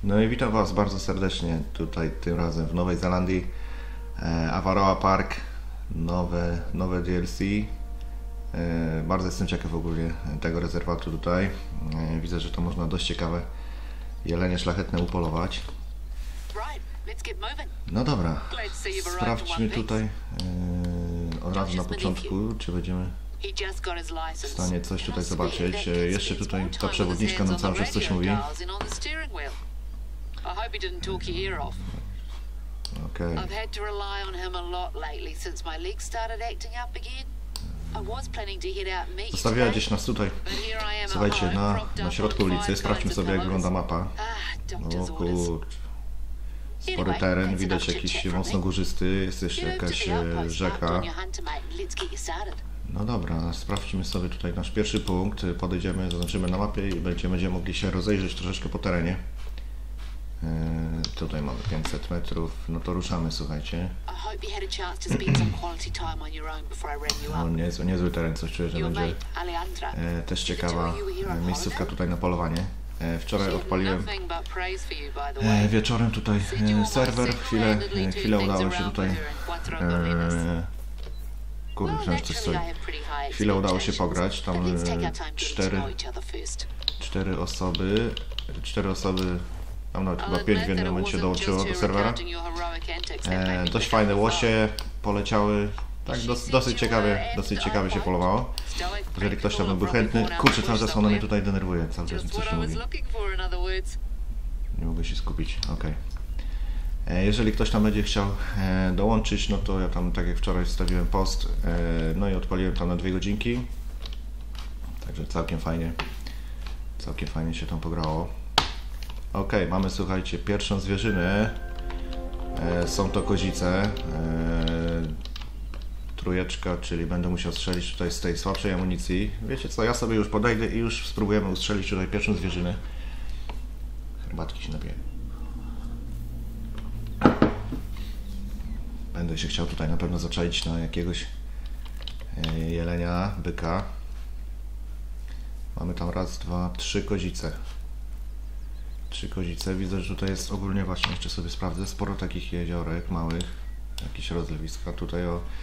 No i witam Was bardzo serdecznie tutaj tym razem w Nowej Zelandii. Avaroa Park, nowe DLC. Bardzo jestem ciekaw ogólnie tego rezerwatu tutaj. Widzę, że to można dość ciekawe jelenie szlachetne upolować. No dobra, sprawdźmy tutaj od razu na początku, czy będziemy w stanie coś tutaj zobaczyć. Jeszcze tutaj ta przewodniczka nam cały czas coś mówi. Okay. Zostawiła gdzieś nas tutaj, słuchajcie, na środku ulicy. Sprawdźmy sobie, jak wygląda mapa. O kurczę. Spory teren, widać jakiś mocno górzysty, jest jeszcze jakaś rzeka. No dobra, sprawdźmy sobie tutaj nasz pierwszy punkt. Podejdziemy, zaznaczymy na mapie i będziemy mogli się rozejrzeć troszeczkę po terenie. Tutaj mamy 500 metrów, no to ruszamy, słuchajcie. No, niezły teren, coś czuję, że będzie też ciekawa miejscówka tutaj na polowanie. Wczoraj odpaliłem wieczorem tutaj serwer, chwilę udało się tutaj kurde, przecież coś stoi. Chwilę udało się pograć, tam cztery osoby, tam nawet chyba 5 w jednym momencie dołączyło do serwera. Dość fajne łosie poleciały, tak dosyć ciekawie się polowało. Jeżeli ktoś tam był chętny, kurczę, cały czas ona mnie tutaj denerwuje, cały czas mi coś mówi. Nie mogę się skupić, ok. Jeżeli ktoś tam będzie chciał dołączyć, no to ja tam, tak jak wczoraj, wstawiłem post, no i odpaliłem tam na 2 godzinki. Także całkiem fajnie się tam pograło. Ok, mamy, słuchajcie, pierwszą zwierzynę. Są to kozice. Trójeczka, czyli będę musiał strzelić tutaj z tej słabszej amunicji. Wiecie co, ja sobie już podejdę i już spróbujemy ustrzelić tutaj pierwszą zwierzynę. Herbatki się napiję. Będę się chciał tutaj na pewno zaczaić na jakiegoś jelenia, byka. Mamy tam raz, dwa, 3 kozice. 3 kozice. Widzę, że tutaj jest ogólnie, właśnie jeszcze sobie sprawdzę, sporo takich jeziorek małych, jakieś rozlewiska. Tutaj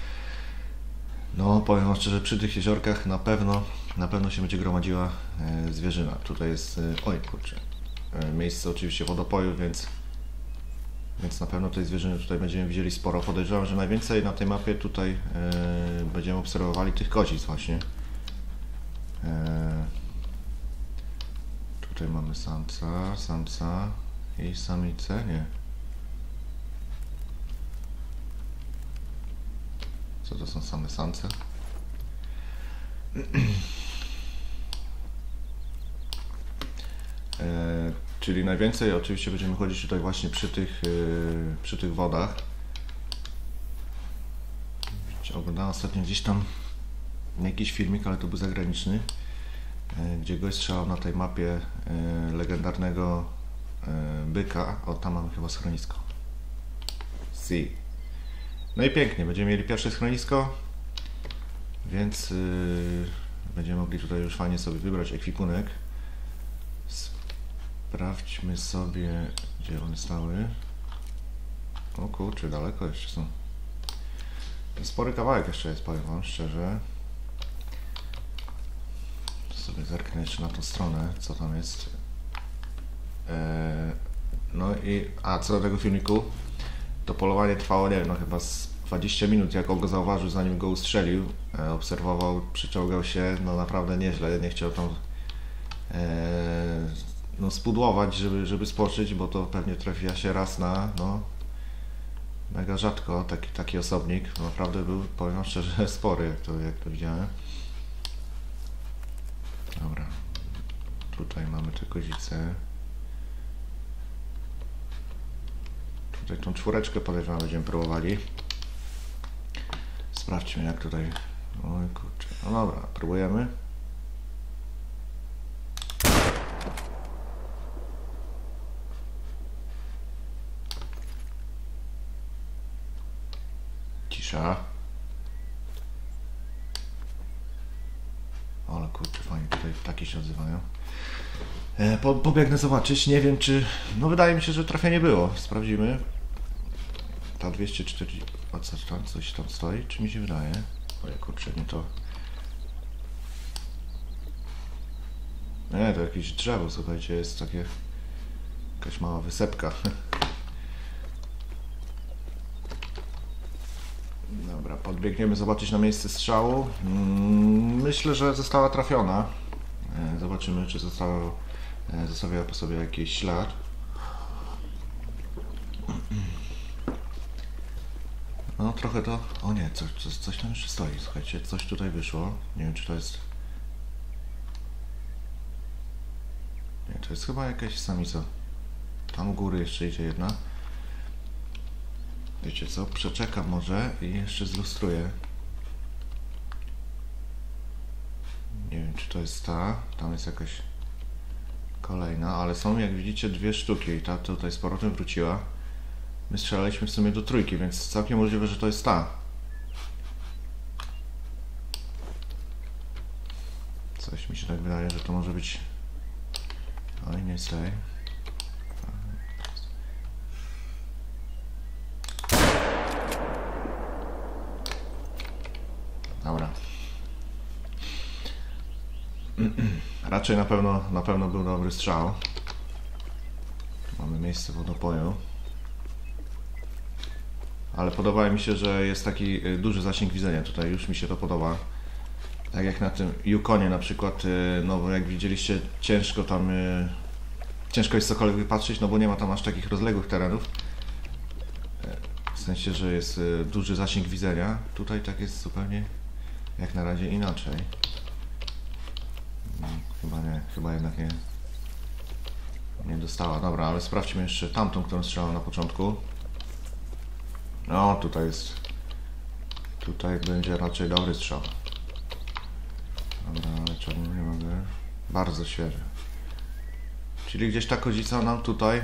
no powiem wam szczerze, przy tych jeziorkach na pewno się będzie gromadziła zwierzyna. Tutaj jest, oj kurczę, miejsce oczywiście wodopoju, więc na pewno tej zwierzyny tutaj będziemy widzieli sporo. Podejrzewam, że najwięcej na tej mapie tutaj będziemy obserwowali tych kozic właśnie. Tutaj mamy samca i samicę, nie. Co to są same samce? Czyli najwięcej oczywiście będziemy chodzić tutaj właśnie przy tych wodach. Oglądałem ostatnio gdzieś tam jakiś filmik, ale to był zagraniczny, gdzie gość strzelał na tej mapie legendarnego byka. O, tam mamy chyba schronisko. No i pięknie, będziemy mieli pierwsze schronisko, więc będziemy mogli tutaj już fajnie sobie wybrać ekwipunek. Sprawdźmy sobie, gdzie one stały. O kurczę, daleko jeszcze są. Spory kawałek jeszcze jest, powiem wam szczerze. Sobie zerknę jeszcze na tą stronę, co tam jest. No i, co do tego filmiku, to polowanie trwało, nie wiem, no chyba z 20 minut, jak on go zauważył, zanim go ustrzelił. Obserwował, przyczołgał się, no naprawdę nieźle, nie chciał tam no spudłować, żeby spoczyć, bo to pewnie trafia się raz no mega rzadko taki osobnik. Naprawdę był, powiem szczerze, spory, jak to widziałem. Dobra, tutaj mamy te kozice. Tutaj tą 4 podejrzewam będziemy próbowali. Sprawdźmy, jak tutaj. Oj kurczę, no dobra, próbujemy. Cisza. Ale kurczę, fajnie tutaj ptaki się odzywają. Pobiegnę zobaczyć, nie wiem czy... No wydaje mi się, że trafienie było. Sprawdzimy. Ta 240... O co tam, coś tam stoi? Czy mi się wydaje? Oj kurczę, nie to... Nie, to jakieś drzewo, słuchajcie, jest takie... Jakaś mała wysepka. Dobra, podbiegniemy zobaczyć na miejsce strzału. Myślę, że została trafiona. Zobaczymy, czy zostawiała po sobie jakiś ślad. No trochę to... O nie, coś tam jeszcze stoi, słuchajcie, coś tutaj wyszło. Nie wiem, czy to jest... Nie, to jest chyba jakaś samica. Tam u góry jeszcze idzie jedna. Wiecie co, przeczekam może i jeszcze zlustruję. Nie wiem, czy to jest ta. Tam jest jakaś kolejna, ale są, jak widzicie, dwie sztuki i ta tutaj z powrotem wróciła. My strzelaliśmy w sumie do trójki, więc całkiem możliwe, że to jest ta. Coś mi się tak wydaje, że to może być... Oj, nie stoi. Dobra. Raczej na pewno był dobry strzał. Tu mamy miejsce wodopoju. Ale podoba mi się, że jest taki duży zasięg widzenia. Tutaj już mi się to podoba. Tak jak na tym Yukonie na przykład, no bo jak widzieliście, ciężko tam... Ciężko jest cokolwiek wypatrzeć, no bo nie ma tam aż takich rozległych terenów. W sensie, że jest duży zasięg widzenia. Tutaj tak jest zupełnie jak na razie inaczej. Chyba jednak nie dostała. Dobra, ale sprawdźmy jeszcze tamtą, którą strzelałem na początku. No, tutaj jest... Tutaj będzie raczej dobry strzał. Dobra, ale czemu nie mogę? Bardzo świeży. Czyli gdzieś ta kozica nam tutaj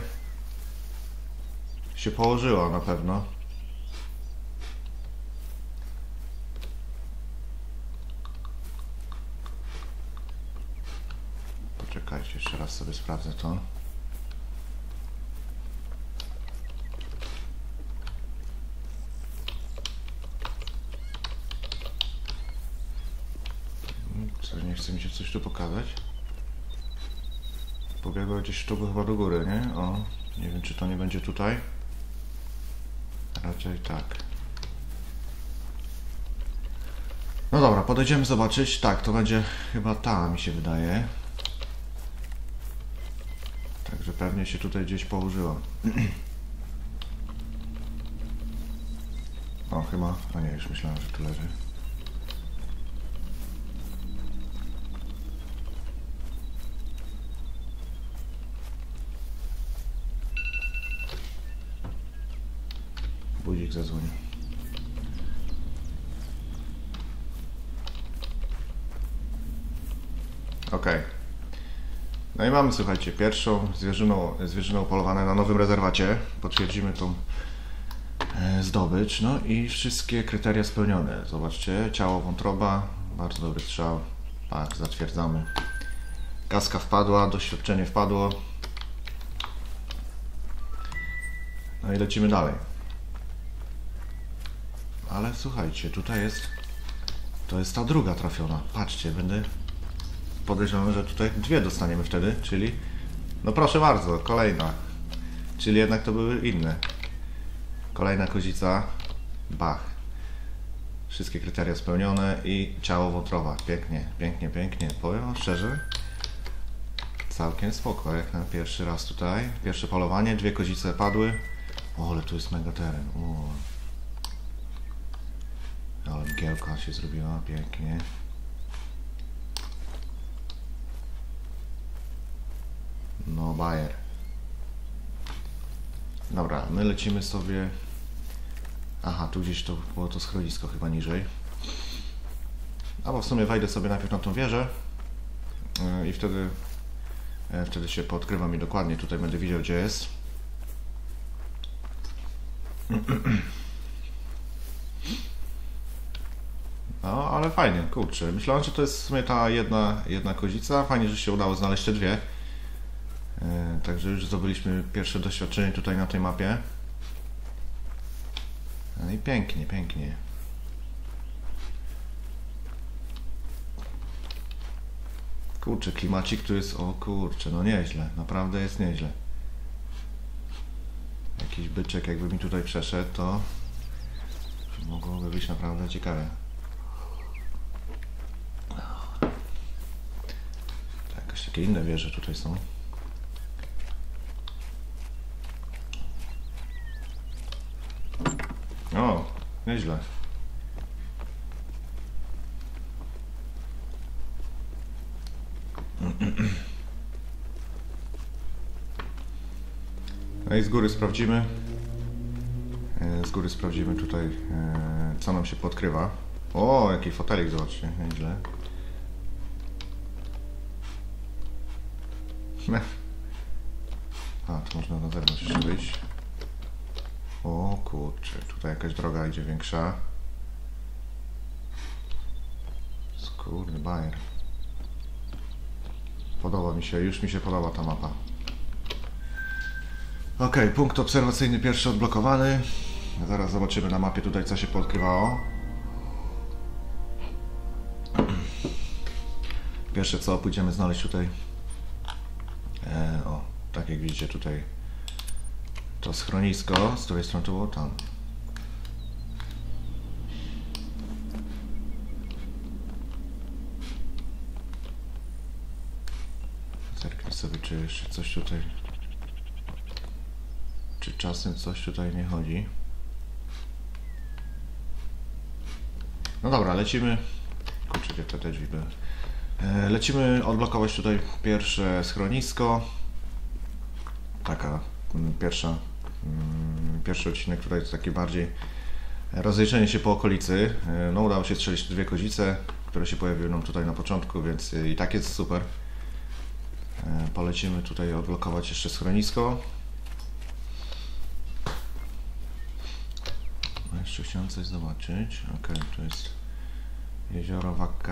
się położyła na pewno. Poczekajcie, jeszcze raz sobie sprawdzę to. Co, nie chce mi się coś tu pokazać? Pobiegła gdzieś sztuku chyba do góry, nie? O, nie wiem, czy to nie będzie tutaj. Raczej tak. No dobra, podejdziemy zobaczyć. Tak, to będzie chyba ta, mi się wydaje. Także pewnie się tutaj gdzieś położyła. O, chyba... A nie, już myślałem, że tu leży. Budzik zadzwonił. Okej. No i mamy, słuchajcie, pierwszą zwierzynę upolowane na nowym rezerwacie. Potwierdzimy tą zdobycz. No i wszystkie kryteria spełnione. Zobaczcie, ciało, wątroba, bardzo dobry strzał. Tak, zatwierdzamy. Kaska wpadła, doświadczenie wpadło. No i lecimy dalej. Ale słuchajcie, tutaj jest... To jest ta druga trafiona. Patrzcie, będę... Podejrzewam, że tutaj dwie dostaniemy wtedy, czyli... No proszę bardzo, kolejna. Czyli jednak to były inne. Kolejna kozica. Bach. Wszystkie kryteria spełnione i ciało wątroba. Pięknie, pięknie, pięknie. Powiem wam szczerze, całkiem spoko, jak na pierwszy raz tutaj. Pierwsze polowanie, dwie kozice padły. O, ale tu jest mega teren. O. Ale mgiełka się zrobiła, pięknie. No, bajer. Dobra, my lecimy sobie... Aha, tu gdzieś to było to schronisko chyba niżej. Albo w sumie wejdę sobie najpierw na tą wieżę i wtedy się podkrywam i dokładnie tutaj będę widział, gdzie jest. No, ale fajnie, kurczę. Myślałem, że to jest w sumie ta jedna kozica. Fajnie, że się udało znaleźć te dwie. Także już zdobyliśmy pierwsze doświadczenie tutaj na tej mapie. No i pięknie, pięknie. Kurczę, klimacik tu jest, o kurczę, no nieźle, naprawdę jest nieźle. Jakiś byczek jakby mi tutaj przeszedł, to mogłoby być naprawdę ciekawe. Jakieś takie inne wieże tutaj są. O, nieźle. No i z góry sprawdzimy. Z góry sprawdzimy tutaj, co nam się podkrywa. O, jaki fotelik, zobaczcie, nieźle. A, tu można na zewnątrz jeszcze wyjść. O kurczę, tutaj jakaś droga idzie większa. Skurny bajer. Podoba mi się, już mi się podoba ta mapa. Ok, punkt obserwacyjny pierwszy odblokowany. Zaraz zobaczymy na mapie tutaj, co się podkrywało. Pierwsze co, pójdziemy znaleźć tutaj. O, tak jak widzicie tutaj to schronisko, z której strony to było tam. Zerknę sobie, czy jeszcze coś tutaj, czy czasem coś tutaj nie chodzi. No dobra, lecimy. Kurczę, gdzie te drzwi były. Lecimy odblokować tutaj pierwsze schronisko. Taka pierwszy odcinek tutaj jest taki bardziej rozejrzenie się po okolicy. No udało się strzelić dwie kozice, które się pojawiły nam tutaj na początku, więc i tak jest super. Polecimy tutaj odblokować jeszcze schronisko. No jeszcze chciałem coś zobaczyć. Ok, tu jest jezioro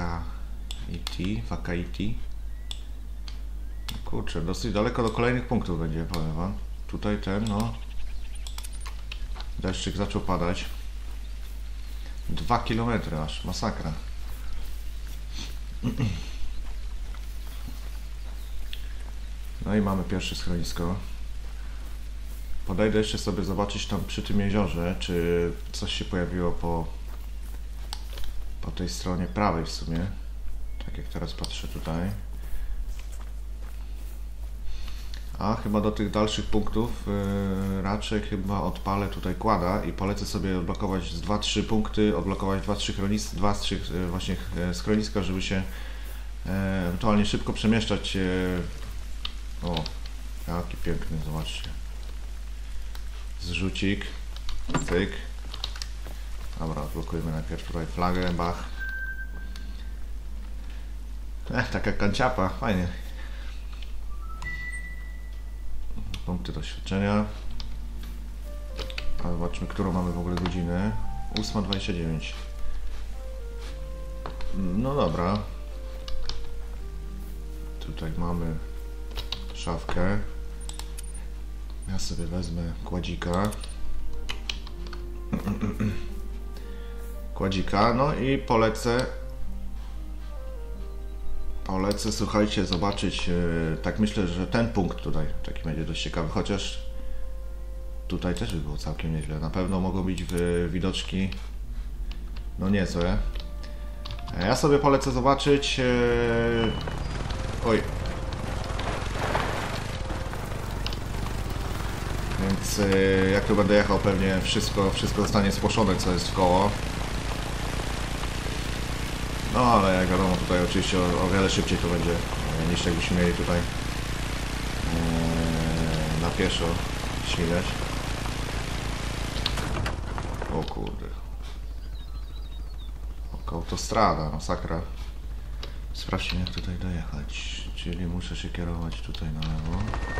Wakaiti. Kurczę, dosyć daleko do kolejnych punktów będzie, powiem wam. Tutaj no... Deszczyk zaczął padać. 2 km aż, masakra. No i mamy pierwsze schronisko. Podejdę jeszcze sobie zobaczyć tam przy tym jeziorze, czy coś się pojawiło po tej stronie prawej w sumie. Tak jak teraz patrzę tutaj. A chyba do tych dalszych punktów raczej chyba odpalę tutaj quada i polecę sobie odblokować z 2-3 punkty, odblokować 2-3 właśnie schroniska, żeby się ewentualnie szybko przemieszczać. O, jaki piękny, zobaczcie. Zrzucik, cyk. Dobra, odblokujemy najpierw tutaj flagę, bach. Taka kanciapa, fajnie. Punkty doświadczenia. A zobaczmy, którą mamy w ogóle godzinę. 8:29. No dobra. Tutaj mamy szafkę. Ja sobie wezmę kładzika. No i polecę, słuchajcie, zobaczyć, tak myślę, że ten punkt tutaj taki będzie dość ciekawy, chociaż tutaj też by było całkiem nieźle. Na pewno mogą być widoczki, no niezłe. Ja sobie polecę zobaczyć, oj. Więc jak tu będę jechał, pewnie wszystko zostanie spłoszone, co jest w koło. No ale jak wiadomo, tutaj oczywiście o wiele szybciej to będzie niż jakbyśmy mieli tutaj na pieszo śmigać. O kurde. Autostrada, masakra. Sprawdźmy, jak tutaj dojechać. Czyli muszę się kierować tutaj na lewo.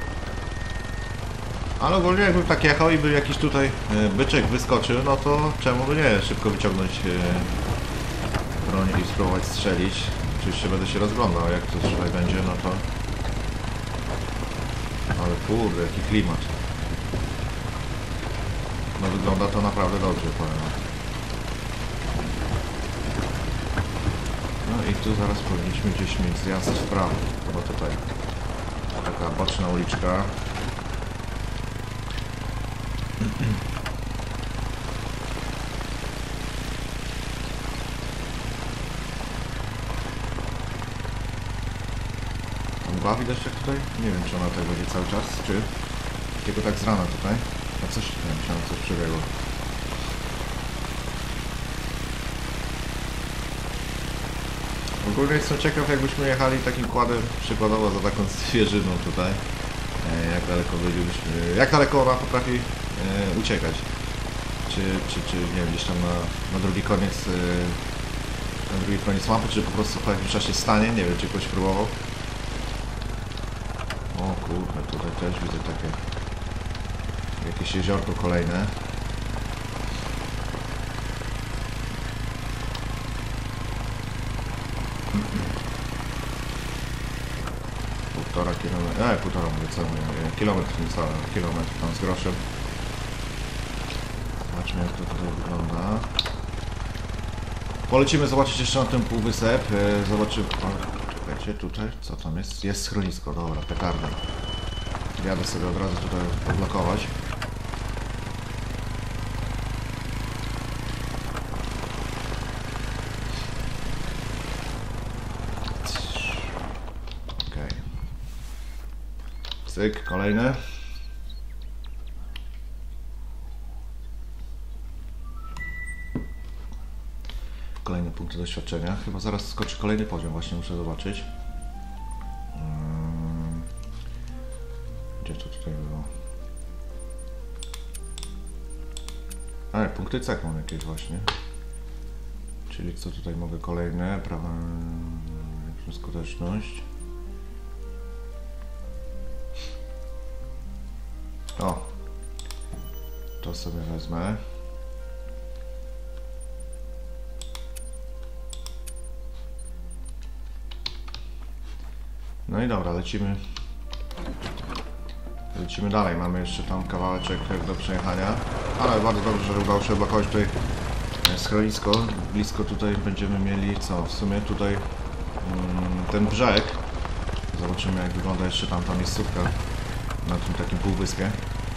Ale ogólnie jakbym tak jechał i by jakiś tutaj byczek wyskoczył, no to czemu by nie szybko wyciągnąć broń i spróbować strzelić. Oczywiście będę się rozglądał, jak to tutaj będzie, no to... Ale kurde, jaki klimat. No wygląda to naprawdę dobrze, powiem. No i tu zaraz powinniśmy gdzieś mieć zjazd w prawo, bo tutaj taka boczna uliczka. Mgła widać jak tutaj? Nie wiem, czy ona tutaj będzie cały czas, czy tylko tak z rana tutaj. A coś tutaj myślałem, coś przebiegło. Ogólnie jestem ciekaw, jakbyśmy jechali takim kładem, przykładowo za taką zwierzyną tutaj. Jak daleko bylibyśmy, jak daleko ona potrafi uciekać. Czy nie wiem, gdzieś tam na drugi koniec mapy, czy po prostu po jakimś czasie stanie, nie wiem, czy ktoś próbował. O kurde, tutaj też widzę takie jakieś jeziorko kolejne. Półtora kilometra, półtora mówię, co mówię, kilometr niecały, kilometr tam z groszem. Zobaczmy jak to tutaj wygląda. Polecimy zobaczyć jeszcze na ten półwysep, zobaczymy, czekajcie, tutaj, co tam jest? Jest schronisko, dobra, petarda. Jadę sobie od razu tutaj odblokować. Okej. Cyk, kolejne. Kolejne punkty doświadczenia. Chyba zaraz skoczy kolejny poziom, właśnie muszę zobaczyć. Gdzie to tutaj było? A, punkty cech mam jakieś właśnie. Czyli co tutaj mogę kolejne? Prawa... skuteczność. O! To sobie wezmę. No i dobra, lecimy dalej. Mamy jeszcze tam kawałeczek do przejechania, ale bardzo dobrze, że udało się odblokować tutaj schronisko. Blisko tutaj będziemy mieli co? W sumie tutaj ten brzeg. Zobaczymy jak wygląda jeszcze tam ta miejscówka na tym takim półwyspie.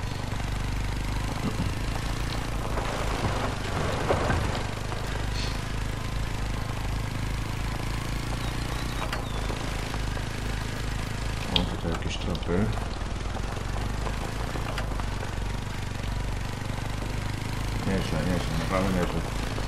O, tutaj jakieś tropy. Nieźle, naprawdę nieźle.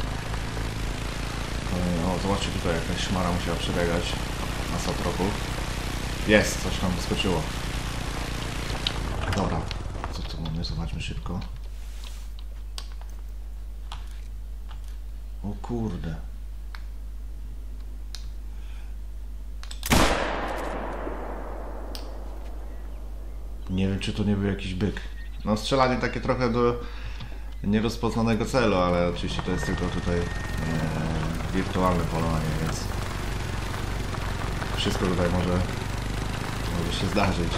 O, zobaczcie tutaj, jakaś szmara musiała przebiegać. Masa tropów. Jest, coś tam wyskoczyło. Dobra, co tu mamy? Zobaczmy szybko. O kurde. Nie wiem, czy to nie był jakiś byk. No strzelanie takie trochę do nierozpoznanego celu, ale oczywiście to jest tylko tutaj wirtualne polowanie, więc wszystko tutaj może się zdarzyć.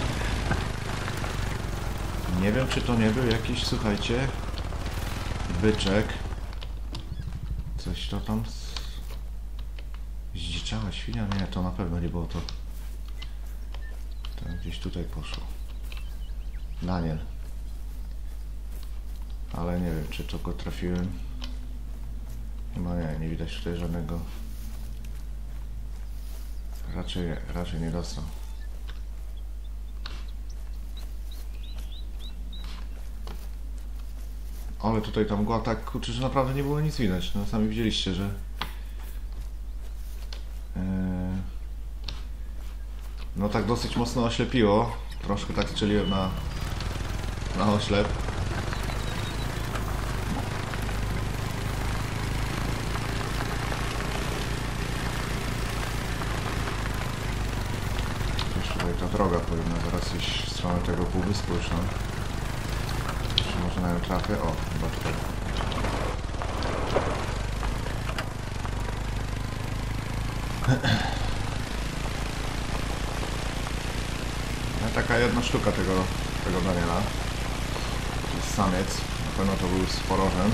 Nie wiem, czy to nie był jakiś, słuchajcie, byczek. Coś to tam... Zdziczała świnia? Nie, to na pewno nie było to. To gdzieś tutaj poszło. Daniel. Ale nie wiem, czy to go trafiłem. No nie widać tutaj żadnego. Raczej nie dostał. Ale tutaj ta mgła tak kurczę, że naprawdę nie było nic widać. No sami widzieliście, że no tak dosyć mocno oślepiło. Troszkę tak strzeliłem na oślep. Ta droga powinna zaraz iść w stronę tego półwyspu już, no. Czy może na nią trafię? O, chyba tutaj. taka jedna sztuka tego Daniela. To jest samiec. Na pewno to był sporożem.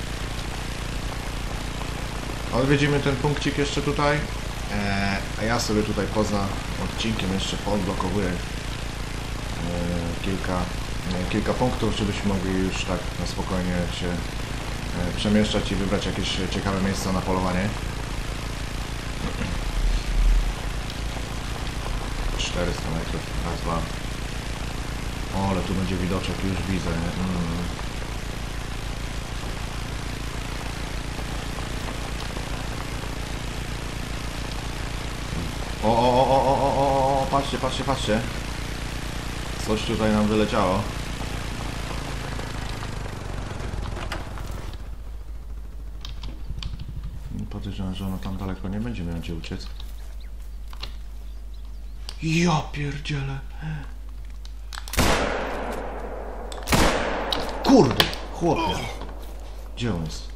Odwiedzimy ten punkcik jeszcze tutaj. A ja sobie tutaj poza odcinkiem jeszcze podblokowuję kilka punktów, żebyśmy mogli już tak na spokojnie się przemieszczać i wybrać jakieś ciekawe miejsca na polowanie. 400 metrów, raz, dwa. O, ale tu będzie widoczek, już widzę. O, patrzcie. Coś tutaj nam wyleciało. Podejrzewam, że ono tam daleko nie będzie miał gdzie uciec. Ja pierdzielę. Kurde, chłopie. Gdzie on jest?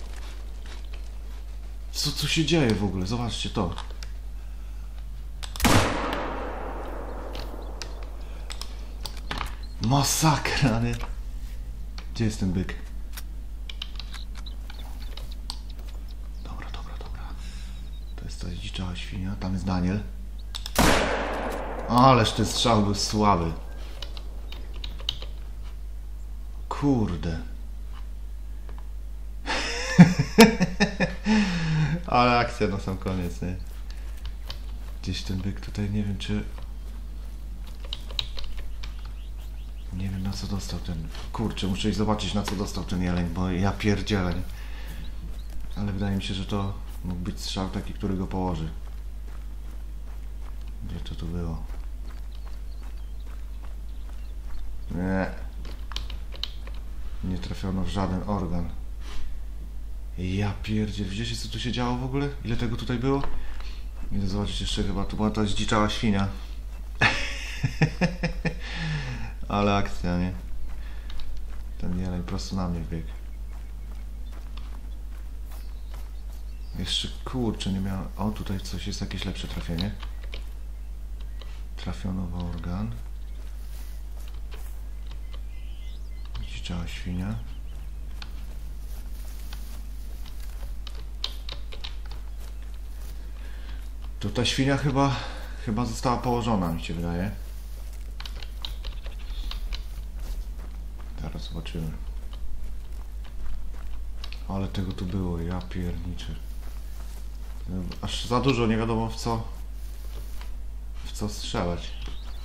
Co się dzieje w ogóle? Zobaczcie to. Masakra, nie? Gdzie jest ten byk? Dobra. To jest ta zdziczała świnia. Tam jest Daniel. Ależ ten strzał był słaby. Kurde. Ale akcja na sam koniec, nie? Gdzieś ten byk tutaj, nie wiem czy... Nie wiem na co dostał ten... Kurczę, muszę iść zobaczyć na co dostał ten jeleń, bo ja pierdzielę. Ale wydaje mi się, że to mógł być strzał taki, który go położy. Gdzie to tu było? Nie trafiono w żaden organ. Ja pierdziel, widzicie co tu się działo w ogóle? Ile tego tutaj było? Idę zobaczyć jeszcze, chyba to była ta zdziczała świnia. Ale akcja, nie? Ten jeleń prosto na mnie wbiegł. Jeszcze kurczę, nie miałem... O, tutaj coś jest, jakieś lepsze trafienie. Trafiono w organ. Zdziczała świnia. To ta świnia chyba została położona, mi się wydaje. Teraz zobaczymy. Ale tego tu było, ja pierniczę. Aż za dużo, nie wiadomo w co strzelać.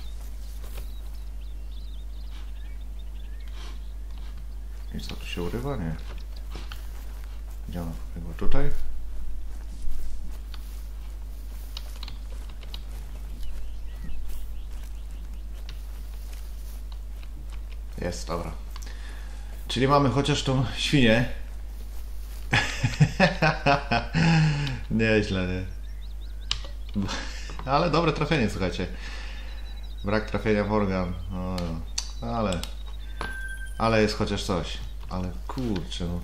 I co, tu się urywa? Nie. Gdzie ona? Chyba tutaj? Jest, dobra. Czyli mamy chociaż tą świnię. Nieźle, nie? Ale dobre trafienie, słuchajcie. Brak trafienia w organ. Ale jest chociaż coś. Ale kurczę, no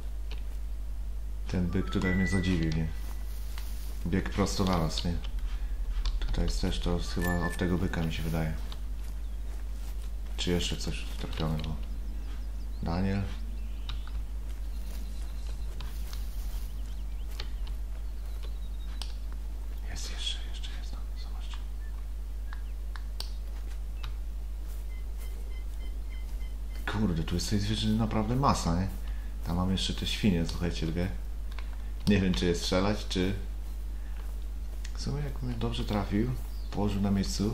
ten byk tutaj mnie zadziwił, nie? Bieg prosto na nas, nie? Tutaj jest też to chyba od tego byka, mi się wydaje. Czy jeszcze coś trafionego? Daniel. Jest jeszcze jest. No, zobaczcie. Kurde, tu jest tej zwierzyny naprawdę masa, nie? Tam mam jeszcze te świnie, słuchajcie, dwie. Nie wiem, czy je strzelać, czy... W sumie, jak mnie dobrze trafił, położył na miejscu,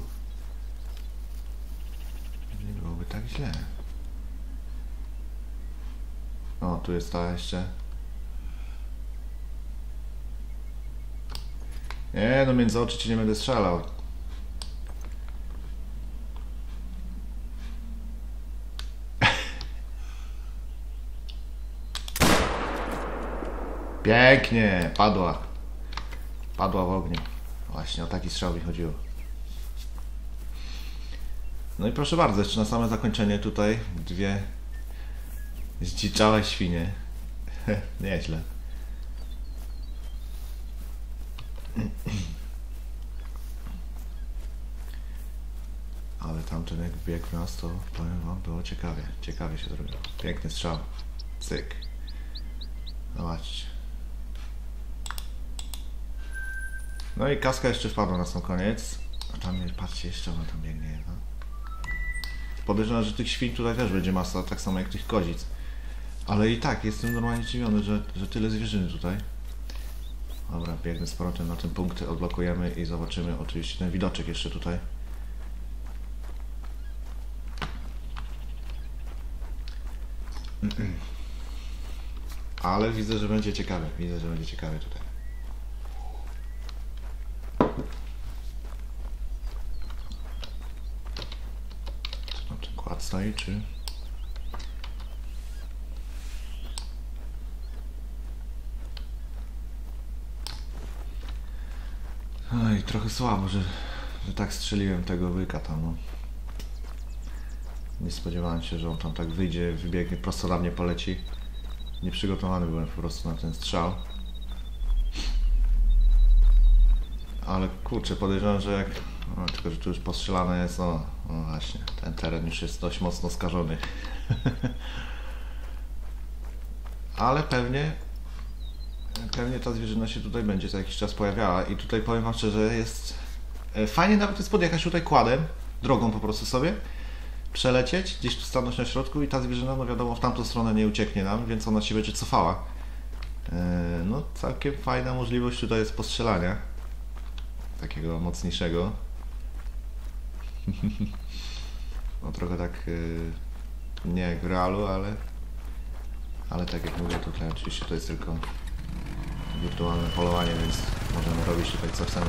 nie byłoby tak źle. O, tu jest ta jeszcze. Nie, no między oczy ci nie będę strzelał. Pięknie, padła. Padła w ogniu. Właśnie o taki strzał mi chodziło. No i proszę bardzo, jeszcze na same zakończenie tutaj dwie zdziczałe świnie. Nieźle. ale tamten jak biegł w nas, to powiem wam, było ciekawie. Ciekawie się zrobiło. Piękny strzał. Cyk. Zobaczcie. No i kaska jeszcze wpadła na sam koniec. A tam, patrzcie, jeszcze ona tam biegnie. No. Podejrzewam, że tych świń tutaj też będzie masa, tak samo jak tych kozic. Ale i tak, jestem normalnie zdziwiony, że tyle zwierzyny tutaj. Dobra, biegnę z powrotem na ten punkt, odblokujemy i zobaczymy oczywiście ten widoczek jeszcze tutaj. Ale widzę, że będzie ciekawe. Widzę, że będzie ciekawe tutaj. Co tam ten kład stoi, czy... Oj, trochę słabo, że tak strzeliłem tego byka tam, no. Nie spodziewałem się, że on tam tak wyjdzie, wybiegnie, prosto na mnie poleci. Nieprzygotowany byłem po prostu na ten strzał. Ale kurczę, podejrzewam, że jak... No, tylko, że tu już postrzelane jest, no właśnie, ten teren już jest dość mocno skażony. Ale pewnie ta zwierzyna się tutaj będzie za jakiś czas pojawiała i tutaj powiem wam szczerze, jest fajnie nawet jest podjechać tutaj kładem, drogą po prostu sobie, przelecieć, gdzieś tu stanąć na środku i ta zwierzyna, no wiadomo, w tamtą stronę nie ucieknie nam, więc ona się będzie cofała. No całkiem fajna możliwość tutaj jest postrzelania, takiego mocniejszego. No trochę tak nie jak w realu, ale tak jak mówię, tutaj oczywiście to jest tylko wirtualne polowanie, więc możemy robić tutaj co chcemy.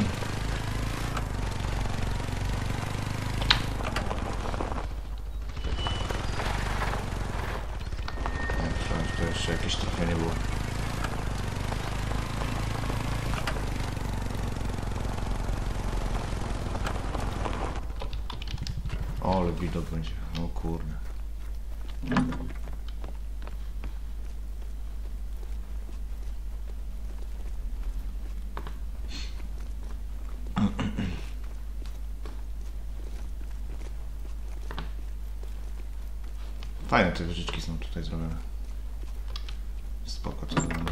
Myślałem, że to jeszcze jakieś trafienie było. O, ale widok będzie. O kurde. Fajne te wyżyczki są tutaj zrobione. Spoko to wygląda.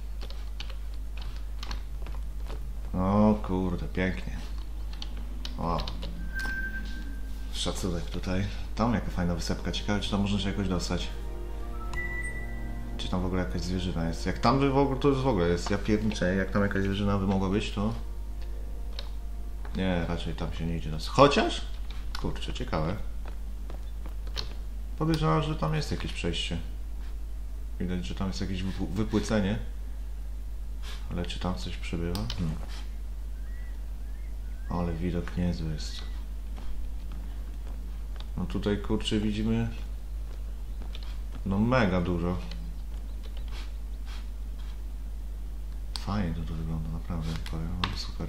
O kurde, pięknie. O. Szacunek tutaj. Tam jaka fajna wysepka. Ciekawe, czy tam można się jakoś dostać. Czy tam w ogóle jakaś zwierzyna jest. Jak tam by w ogóle, to już w ogóle jest. Ja pierniczę, jak tam jakaś zwierzyna by mogła być, to... Nie, raczej tam się nie idzie nas. Chociaż? Kurczę, ciekawe. Podejrzewam, że tam jest jakieś przejście. Widać, że tam jest jakieś wypłycenie. Ale czy tam coś przebywa? Nie. Ale widok niezły jest. No tutaj kurczę widzimy... No mega dużo. Fajnie to wygląda, naprawdę powiem, no super.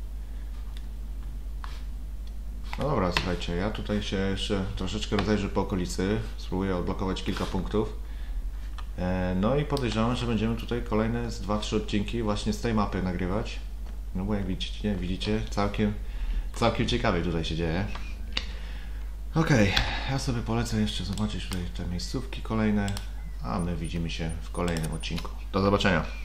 No dobra, słuchajcie, ja tutaj się jeszcze troszeczkę rozejrzę po okolicy, spróbuję odblokować kilka punktów. No i podejrzewam, że będziemy tutaj kolejne z 2-3 odcinki właśnie z tej mapy nagrywać. No bo jak widzicie, całkiem ciekawie tutaj się dzieje. Okej, ja sobie polecę jeszcze zobaczyć tutaj te miejscówki kolejne, a my widzimy się w kolejnym odcinku. Do zobaczenia.